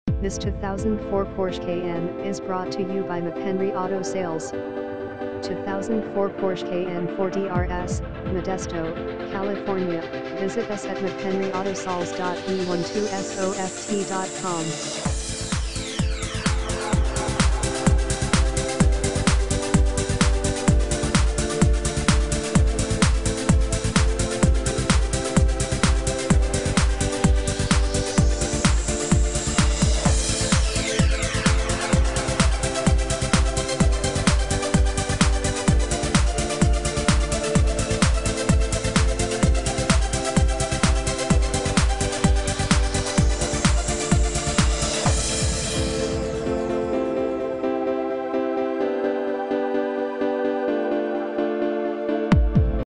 This 2004 Porsche Cayenne is brought to you by Mchenry Auto Sales. 2004 Porsche Cayenne 4DRS, Modesto, California. Visit us at mchenryautosalesb12soft.com.